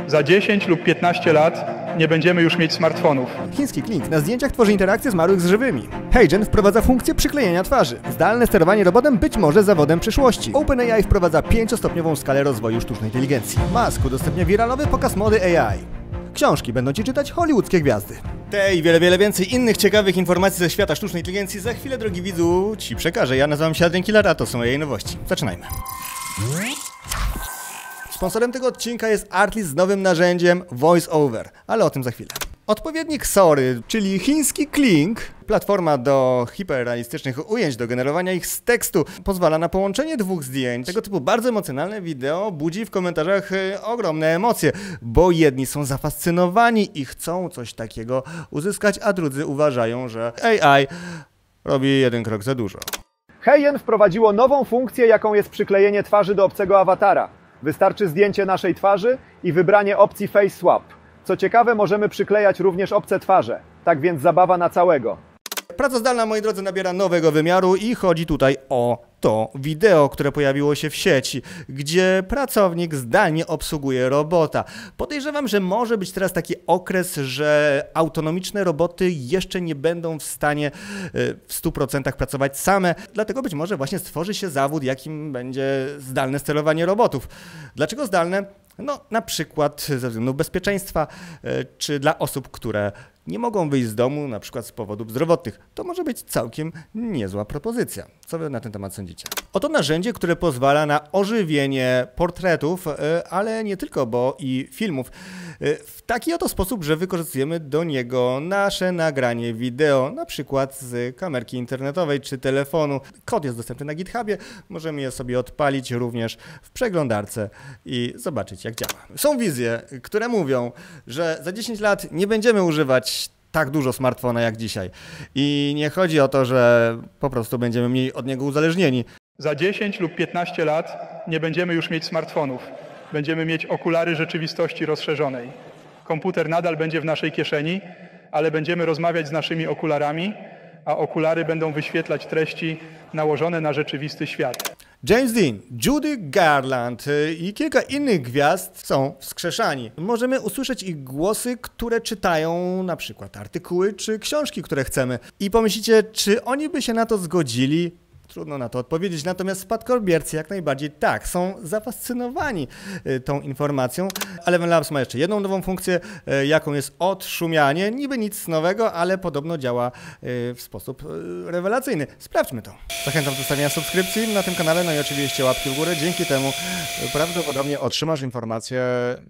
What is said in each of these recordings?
Za 10 lub 15 lat nie będziemy już mieć smartfonów. Chiński Kling na zdjęciach tworzy interakcje zmarłych z żywymi. HeyGen wprowadza funkcję przyklejenia twarzy. Zdalne sterowanie robotem być może zawodem przyszłości. OpenAI wprowadza 5-stopniową skalę rozwoju sztucznej inteligencji. Musk udostępnia wiralowy pokaz mody AI. Książki będą ci czytać hollywoodzkie gwiazdy. Te i wiele więcej innych ciekawych informacji ze świata sztucznej inteligencji za chwilę, drogi widzu, ci przekażę. Ja nazywam się Adrian Killer, a to są jej nowości. Zaczynajmy. Sponsorem tego odcinka jest Artlist z nowym narzędziem VoiceOver, ale o tym za chwilę. Odpowiednik Sori, czyli chiński Kling, platforma do hiperrealistycznych ujęć, do generowania ich z tekstu, pozwala na połączenie dwóch zdjęć. Tego typu bardzo emocjonalne wideo budzi w komentarzach ogromne emocje, bo jedni są zafascynowani i chcą coś takiego uzyskać, a drudzy uważają, że AI robi jeden krok za dużo. HeyGen wprowadziło nową funkcję, jaką jest przyklejenie twarzy do obcego awatara. Wystarczy zdjęcie naszej twarzy i wybranie opcji Face Swap. Co ciekawe, możemy przyklejać również obce twarze. Tak więc zabawa na całego. Praca zdalna, moi drodzy, nabiera nowego wymiaru i chodzi tutaj o to wideo, które pojawiło się w sieci, gdzie pracownik zdalnie obsługuje robota. Podejrzewam, że może być teraz taki okres, że autonomiczne roboty jeszcze nie będą w stanie w 100% pracować same, dlatego być może właśnie stworzy się zawód, jakim będzie zdalne sterowanie robotów. Dlaczego zdalne? No, na przykład ze względów bezpieczeństwa, czy dla osób, które nie mogą wyjść z domu, na przykład z powodów zdrowotnych. To może być całkiem niezła propozycja. Co wy na ten temat sądzicie? Oto narzędzie, które pozwala na ożywienie portretów, ale nie tylko, bo i filmów, w taki oto sposób, że wykorzystujemy do niego nasze nagranie wideo, na przykład z kamerki internetowej czy telefonu. Kod jest dostępny na GitHubie, możemy je sobie odpalić również w przeglądarce i zobaczyć, jak działa. Są wizje, które mówią, że za 10 lat nie będziemy używać tak dużo smartfona jak dzisiaj. I nie chodzi o to, że po prostu będziemy mniej od niego uzależnieni. Za 10 lub 15 lat nie będziemy już mieć smartfonów. Będziemy mieć okulary rzeczywistości rozszerzonej. Komputer nadal będzie w naszej kieszeni, ale będziemy rozmawiać z naszymi okularami, a okulary będą wyświetlać treści nałożone na rzeczywisty świat. James Dean, Judy Garland i kilka innych gwiazd są wskrzeszani. Możemy usłyszeć ich głosy, które czytają na przykład artykuły czy książki, które chcemy. I pomyślicie, czy oni by się na to zgodzili? Trudno na to odpowiedzieć, natomiast spadkobiercy jak najbardziej tak, są zafascynowani tą informacją. Eleven Labs ma jeszcze jedną nową funkcję, jaką jest odszumianie. Niby nic nowego, ale podobno działa w sposób rewelacyjny. Sprawdźmy to. Zachęcam do zostawienia subskrypcji na tym kanale, no i oczywiście łapki w górę. Dzięki temu prawdopodobnie otrzymasz informację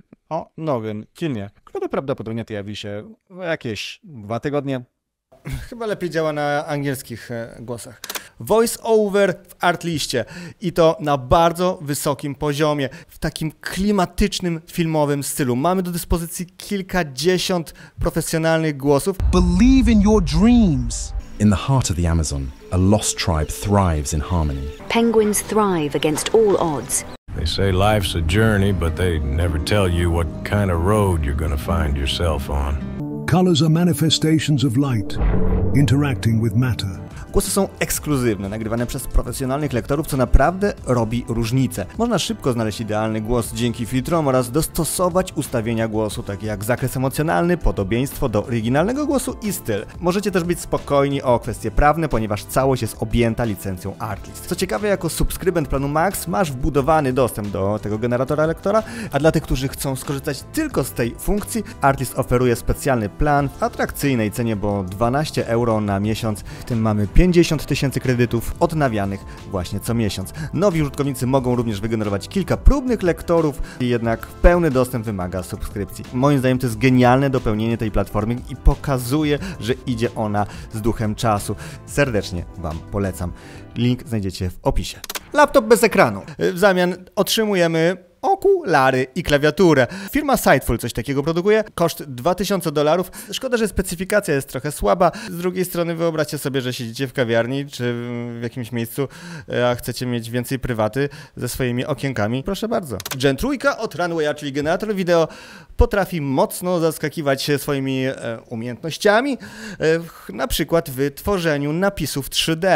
o nowym filmie, który prawdopodobnie pojawi się w jakieś 2 tygodnie. Chyba lepiej działa na angielskich głosach. VoiceOver w Artliście i to na bardzo wysokim poziomie, w takim klimatycznym, filmowym stylu. Mamy do dyspozycji kilkadziesiąt profesjonalnych głosów. Believe in your dreams. In the heart of the Amazon, a lost tribe thrives in harmony. Penguins thrive against all odds. They say life's a journey, but they never tell you what kind of road you're going to find yourself on. Colors are manifestations of light, interacting with matter. Głosy są ekskluzywne, nagrywane przez profesjonalnych lektorów, co naprawdę robi różnicę. Można szybko znaleźć idealny głos dzięki filtrom oraz dostosować ustawienia głosu, takie jak zakres emocjonalny, podobieństwo do oryginalnego głosu i styl. Możecie też być spokojni o kwestie prawne, ponieważ całość jest objęta licencją Artlist. Co ciekawe, jako subskrybent planu Max masz wbudowany dostęp do tego generatora lektora, a dla tych, którzy chcą skorzystać tylko z tej funkcji, Artlist oferuje specjalny plan w atrakcyjnej cenie, bo 12 € na miesiąc, w tym mamy 50 000 kredytów odnawianych właśnie co miesiąc. Nowi użytkownicy mogą również wygenerować kilka próbnych lektorów, jednak pełny dostęp wymaga subskrypcji. Moim zdaniem to jest genialne dopełnienie tej platformy i pokazuje, że idzie ona z duchem czasu. Serdecznie Wam polecam. Link znajdziecie w opisie. Laptop bez ekranu. W zamian otrzymujemy okulary i klawiaturę. Firma Sightful coś takiego produkuje. Koszt $2000. Szkoda, że specyfikacja jest trochę słaba. Z drugiej strony wyobraźcie sobie, że siedzicie w kawiarni czy w jakimś miejscu, a chcecie mieć więcej prywaty ze swoimi okienkami. Proszę bardzo. Gen 3 od Runwaya, czyli generator wideo, potrafi mocno zaskakiwać swoimi umiejętnościami, na przykład w tworzeniu napisów 3D.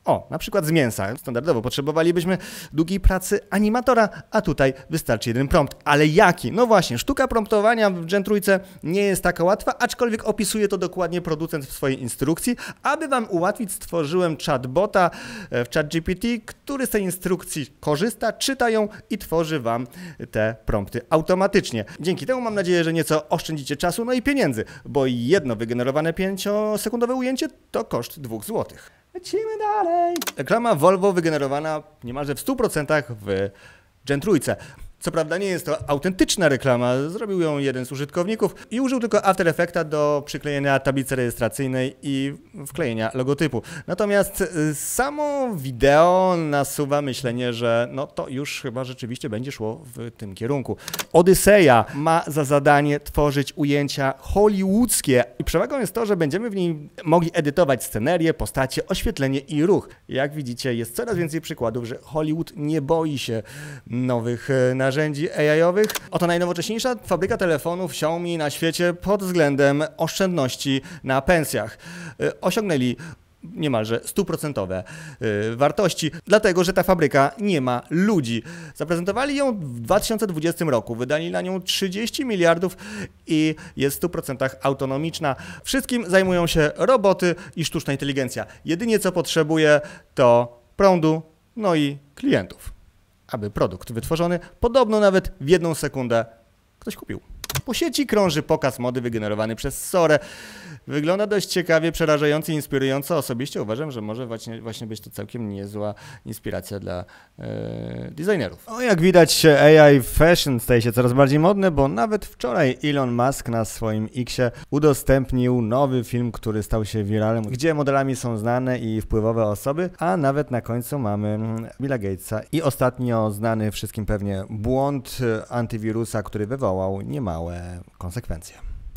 O, na przykład z mięsa. Standardowo potrzebowalibyśmy długiej pracy animatora, a tutaj wystarczy jeden prompt. Ale jaki? No właśnie, sztuka promptowania w Gen trójce nie jest taka łatwa, aczkolwiek opisuje to dokładnie producent w swojej instrukcji. Aby wam ułatwić, stworzyłem chatbota w ChatGPT, który z tej instrukcji korzysta, czyta ją i tworzy wam te prompty automatycznie. Dzięki temu mam nadzieję, że nieco oszczędzicie czasu, no i pieniędzy, bo jedno wygenerowane 5-sekundowe ujęcie to koszt 2 zł. Lecimy dalej. Reklama Volvo wygenerowana niemalże w 100% w Gen trójce. Co prawda nie jest to autentyczna reklama, zrobił ją jeden z użytkowników i użył tylko After Effecta do przyklejenia tablicy rejestracyjnej i wklejenia logotypu. Natomiast samo wideo nasuwa myślenie, że no to już chyba rzeczywiście będzie szło w tym kierunku. Odyseja ma za zadanie tworzyć ujęcia hollywoodzkie i przewagą jest to, że będziemy w niej mogli edytować scenerię, postacie, oświetlenie i ruch. Jak widzicie, jest coraz więcej przykładów, że Hollywood nie boi się nowych narzędzi AI-owych. Oto najnowocześniejsza fabryka telefonów Xiaomi na świecie pod względem oszczędności na pensjach. Osiągnęli niemalże 100% wartości, dlatego że ta fabryka nie ma ludzi. Zaprezentowali ją w 2020 roku, wydali na nią 30 miliardów i jest w 100% autonomiczna. Wszystkim zajmują się roboty i sztuczna inteligencja. Jedynie co potrzebuje to prądu, no i klientów, aby produkt wytworzony podobno nawet w 1 sekundę ktoś kupił. Po sieci krąży pokaz mody wygenerowany przez Sorę. Wygląda dość ciekawie, przerażająco, inspirująco. Osobiście uważam, że może właśnie być to całkiem niezła inspiracja dla designerów. O, jak widać, AI fashion staje się coraz bardziej modne, bo nawet wczoraj Elon Musk na swoim X-ie udostępnił nowy film, który stał się wiralem, gdzie modelami są znane i wpływowe osoby, a nawet na końcu mamy Billa Gatesa i ostatnio znany wszystkim pewnie błąd antywirusa, który wywołał niemałe konsekwencje.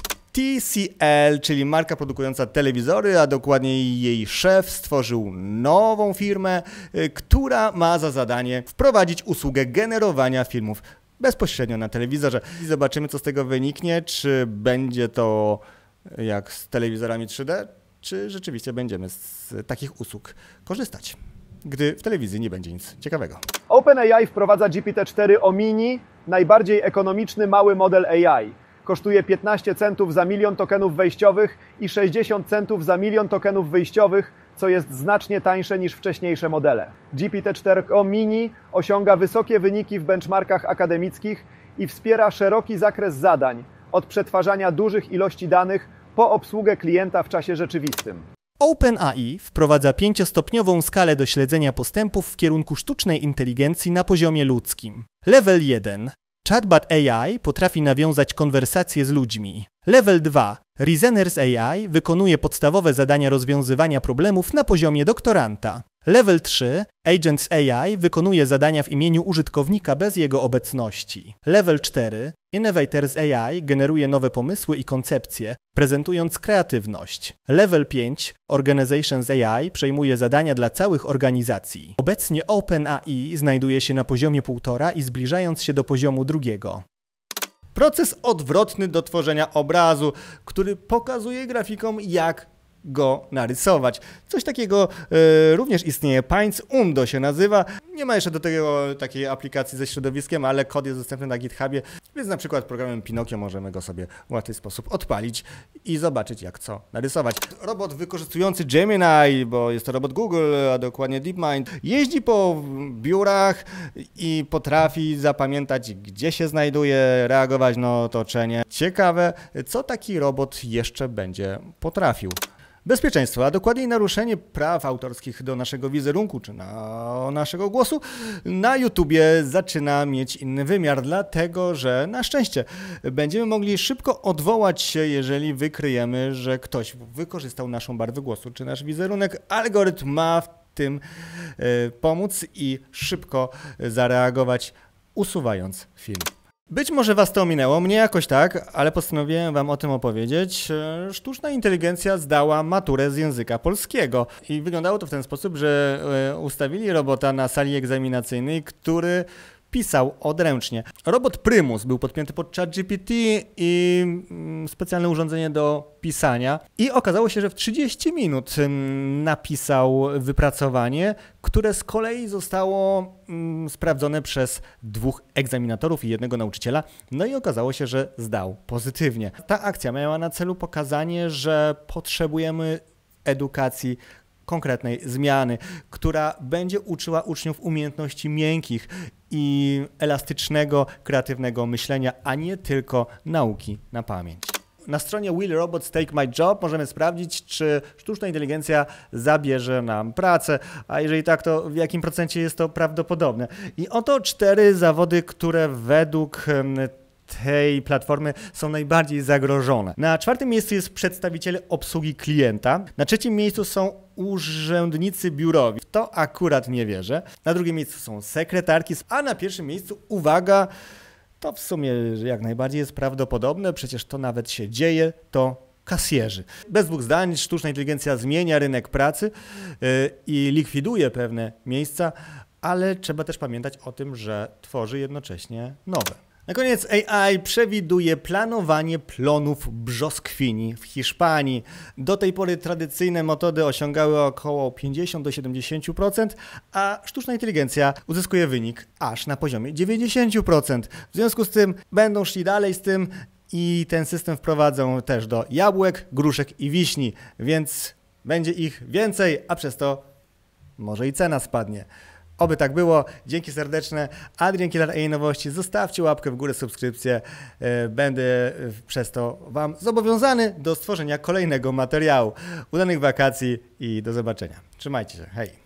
TCL, czyli marka produkująca telewizory, a dokładniej jej szef stworzył nową firmę, która ma za zadanie wprowadzić usługę generowania filmów bezpośrednio na telewizorze. I zobaczymy, co z tego wyniknie, czy będzie to jak z telewizorami 3D, czy rzeczywiście będziemy z takich usług korzystać, gdy w telewizji nie będzie nic ciekawego. OpenAI wprowadza GPT-4 Omni, najbardziej ekonomiczny mały model AI. Kosztuje 15 centów za 1 000 000 tokenów wejściowych i 60 centów za 1 000 000 tokenów wyjściowych, co jest znacznie tańsze niż wcześniejsze modele. GPT-4 Mini osiąga wysokie wyniki w benchmarkach akademickich i wspiera szeroki zakres zadań, od przetwarzania dużych ilości danych po obsługę klienta w czasie rzeczywistym. OpenAI wprowadza 5-stopniową skalę do śledzenia postępów w kierunku sztucznej inteligencji na poziomie ludzkim. Level 1. Chatbot AI potrafi nawiązać konwersacje z ludźmi. Level 2. Reasoners AI wykonuje podstawowe zadania rozwiązywania problemów na poziomie doktoranta. Level 3. Agents AI wykonuje zadania w imieniu użytkownika bez jego obecności. Level 4. Innovators AI generuje nowe pomysły i koncepcje, prezentując kreatywność. Level 5. Organizations AI przejmuje zadania dla całych organizacji. Obecnie OpenAI znajduje się na poziomie 1,5 i zbliżając się do poziomu 2. Proces odwrotny do tworzenia obrazu, który pokazuje grafikom, jak go narysować. Coś takiego również istnieje, Paint's Undo się nazywa. Nie ma jeszcze do tego takiej aplikacji ze środowiskiem, ale kod jest dostępny na GitHubie, więc na przykład programem Pinokio możemy go sobie w łatwy sposób odpalić i zobaczyć, jak co narysować. Robot wykorzystujący Gemini, bo jest to robot Google, a dokładnie DeepMind, jeździ po biurach i potrafi zapamiętać, gdzie się znajduje, reagować na otoczenie. Ciekawe, co taki robot jeszcze będzie potrafił. Bezpieczeństwo, a dokładniej naruszenie praw autorskich do naszego wizerunku czy naszego głosu na YouTubie zaczyna mieć inny wymiar, dlatego że na szczęście będziemy mogli szybko odwołać się, jeżeli wykryjemy, że ktoś wykorzystał naszą barwę głosu czy nasz wizerunek. Algorytm ma w tym pomóc i szybko zareagować, usuwając film. Być może was to ominęło, mnie jakoś tak, ale postanowiłem wam o tym opowiedzieć. Sztuczna inteligencja zdała maturę z języka polskiego i wyglądało to w ten sposób, że ustawili robota na sali egzaminacyjnej, który pisał odręcznie. Robot Primus był podpięty pod ChatGPT i specjalne urządzenie do pisania i okazało się, że w 30 minut napisał wypracowanie, które z kolei zostało sprawdzone przez 2 egzaminatorów i 1 nauczyciela, no i okazało się, że zdał pozytywnie. Ta akcja miała na celu pokazanie, że potrzebujemy edukacji konkretnej zmiany, która będzie uczyła uczniów umiejętności miękkich i elastycznego, kreatywnego myślenia, a nie tylko nauki na pamięć. Na stronie Will Robots Take My Job możemy sprawdzić, czy sztuczna inteligencja zabierze nam pracę, a jeżeli tak, to w jakim procencie jest to prawdopodobne. I oto 4 zawody, które według tej platformy są najbardziej zagrożone. Na 4. miejscu jest przedstawiciel obsługi klienta, na 3. miejscu są urzędnicy biurowi. W to akurat nie wierzę. Na 2. miejscu są sekretarki, a na 1. miejscu, uwaga, to w sumie jak najbardziej jest prawdopodobne, przecież to nawet się dzieje, to kasjerzy. Bez 2 zdań sztuczna inteligencja zmienia rynek pracy i likwiduje pewne miejsca, ale trzeba też pamiętać o tym, że tworzy jednocześnie nowe. Na koniec AI przewiduje planowanie plonów brzoskwini w Hiszpanii. Do tej pory tradycyjne metody osiągały około 50 do 70%, a sztuczna inteligencja uzyskuje wynik aż na poziomie 90%. W związku z tym będą szli dalej z tym i ten system wprowadzą też do jabłek, gruszek i wiśni, więc będzie ich więcej, a przez to może i cena spadnie. Oby tak było. Dzięki serdeczne. Adrian Killer AI Nowości. Zostawcie łapkę w górę, subskrypcję. Będę przez to Wam zobowiązany do stworzenia kolejnego materiału. Udanych wakacji i do zobaczenia. Trzymajcie się. Hej.